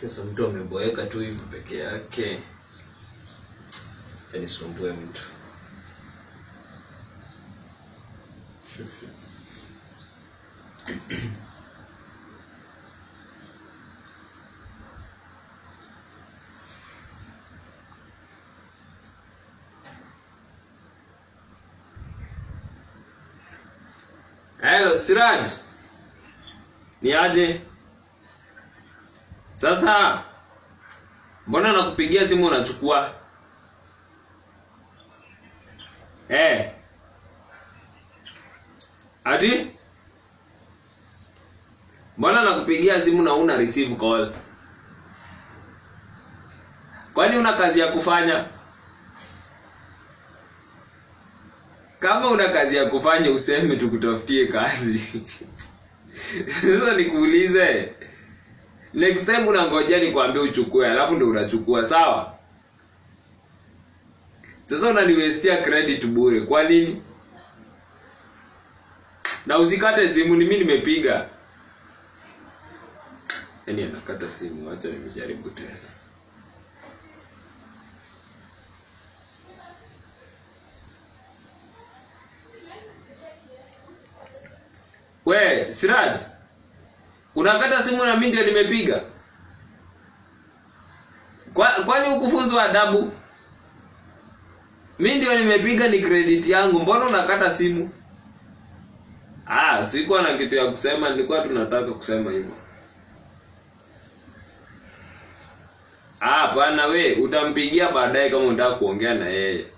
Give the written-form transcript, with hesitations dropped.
Sasa mtu ameboeka tu hivi peke yake. Tani sumbue mtu. Hello, Siraj. Ni aje? Sasa mbona nakupigia simu unachukua? Ati? Mbona nakupigia simu na una receive call? Kwani una kazi ya kufanya? Kama una kazi ya kufanya useme tukutafutie kazi. Sasa nikuulize. Next time unangojea nikwambie uchukue, alafu ndio unachukua, sawa? Sasa unaniwestia credit bure. Kwa nini? Na usikate simu, ni mimi nimepiga. Yaani anakata simu, acha nimejaribu tena. We, Siraj. Unakata simu na mimi ndio nimepiga? Kwani ukufunzwa adabu? Mimi ndio nimepiga, ni credit yangu. Mbona unakata simu? Sikuwa na kitu ya kusema, nilikuwa tunataka kusema hivyo. Bana we, utampigia baadaye kama unataka kuongea na yeye.